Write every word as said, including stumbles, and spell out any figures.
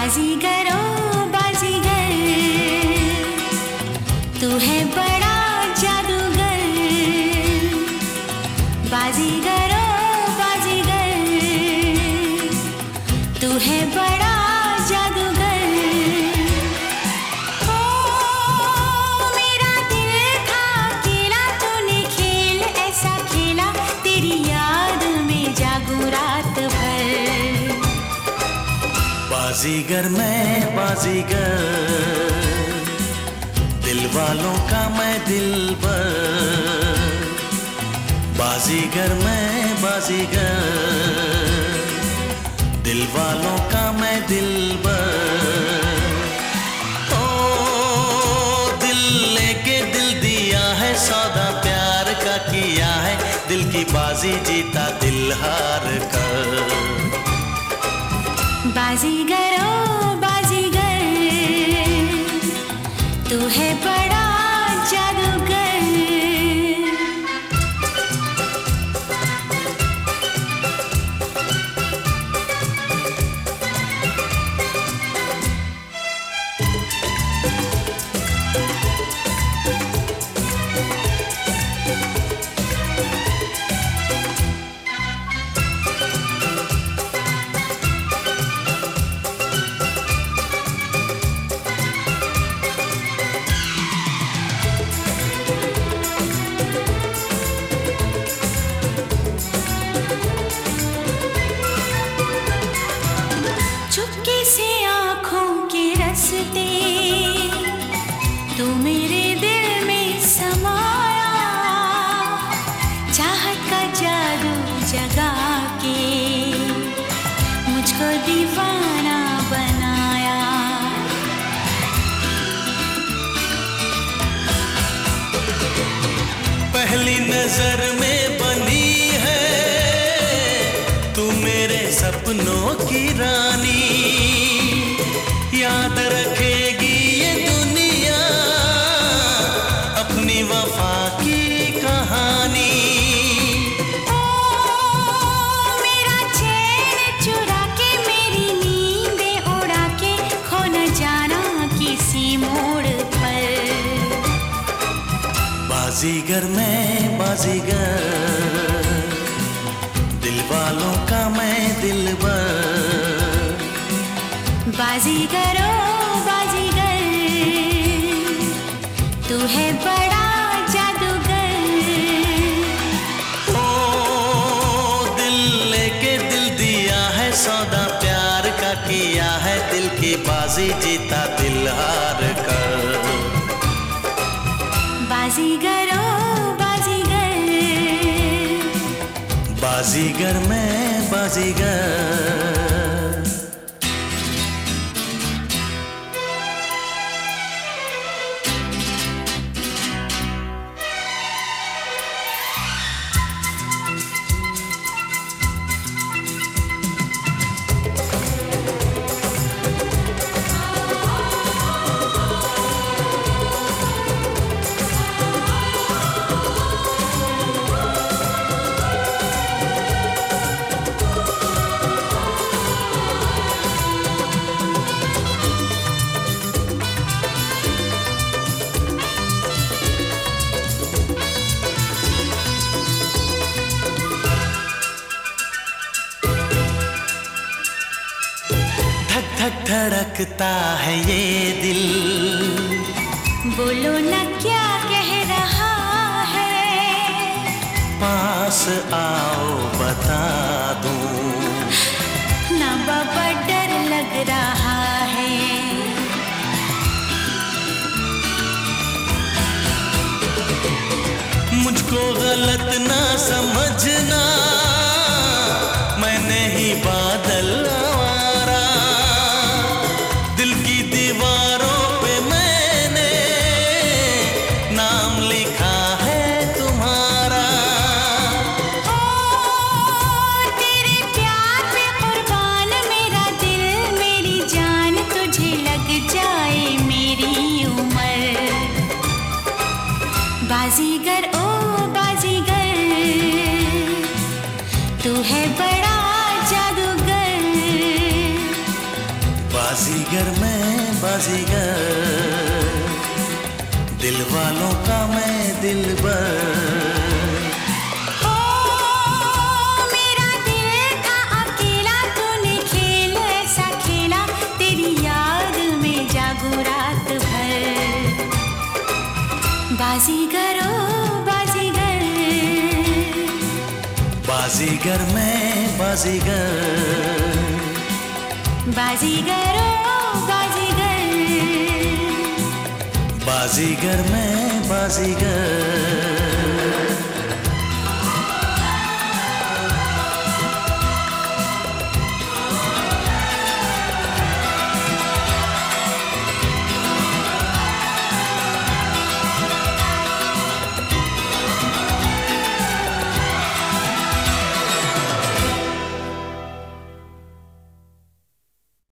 बाजीगर ओ बाजीगर, तू है बड़ा जादूगर। बाजीगर ओ बाजीगर, तू है बड़ा जादूगर। ओ मेरा दिल था अकेला, तूने खेल ऐसा खेला, तेरी याद में जागूं रात भर। बाजीगर मैं बाजीगर, दिल वालों का मैं दिलबर। बाजीगर मैं बाजीगर, दिल वालों का मैं दिलबर। ओ दिल लेके दिल दिया है, सौदा प्यार का किया है, दिल की बाजी जीता दिल हार कर। बाजीगर ओ बाजीगर, तू है बड़ा जादूगर। तू मेरे दिल में समाया, चाहत का जादू जगा के मुझको दीवाना बनाया। पहली नजर में बनी है तू मेरे सपनों की रानी, याद रखेगी ये दुनिया अपनी वफा की कहानी। ओ मेरा चैन चुरा के, मेरी नींदें उड़ा के, खो न जाना किसी मोड़ पर। बाजीगर मैं बाजीगर, दिल वालों का मैं दिलबर। बाजीगर ओ बाजीगर, तू है बड़ा जादूगर। ओ दिल लेके दिल दिया है, सौदा प्यार का किया है, दिल की बाजी जीता दिल हार कर। बाजीगर ओ बाजीगर, बाजीगर मैं बाजीगर। धड़कता है ये दिल, बोलो न क्या कह रहा है। पास आओ बता दूं, ना बाबा डर लग रहा है। मुझको गलत ना समझना, मैं नहीं बादल आवारा, दिल की दीवारों पे मैंने नाम लिखा है तुम्हारा। ओ तेरे प्यार पे कुर्बान मेरा दिल मेरी जान, तुझे लग जाए मेरी उम्र। बाजीगर ओ बाजीगर, तू है बड़ा जादूगर। बाजीगर मैं बाजीगर, दिल वालों का मैं दिलबर। ओ मेरा दिल था अकेला, तूने खेल ऐसा खेला, तेरी याद में जागूं रात भर। बाजीगर ओ बाजीगर, बाजीगर मैं बाजीगर, बाजीगर ओ बाजीगर, बाजीगर मैं बाजीगर।